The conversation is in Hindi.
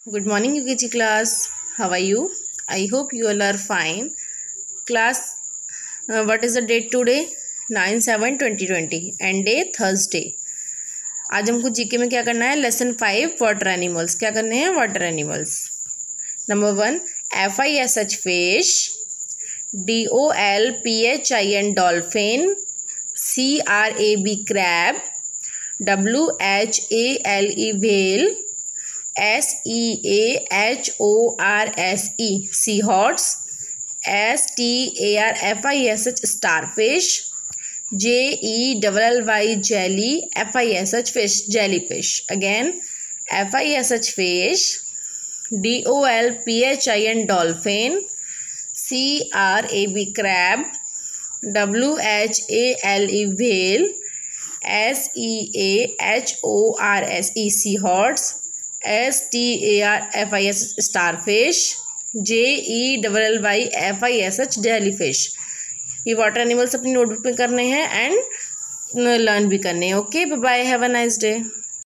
Good morning, UKG class. How are you? I hope you all are fine. Class, what is the date today? 9/7/2020 and day Thursday. आज हमको जीके में क्या करना है? Lesson 5 water animals. क्या करने हैं? Water animals. Number 1 FISH fish, DOLPHIN dolphin, CRAB crab, WHALE whale, SEAHORSE seahorse, STARFISH starfish, JELLY jelly, FISH fish jellyfish. Again FISH fish, DOLPHIN dolphin, CRAB crab, WHALE whale, SEAHORSE seahorse, STARFISH starfish, JELLYFISH jellyfish. ये वाटर एनिमल्स अपनी नोटबुक में करने हैं एंड लर्न भी करने हैं. Okay, bye bye, have a nice day.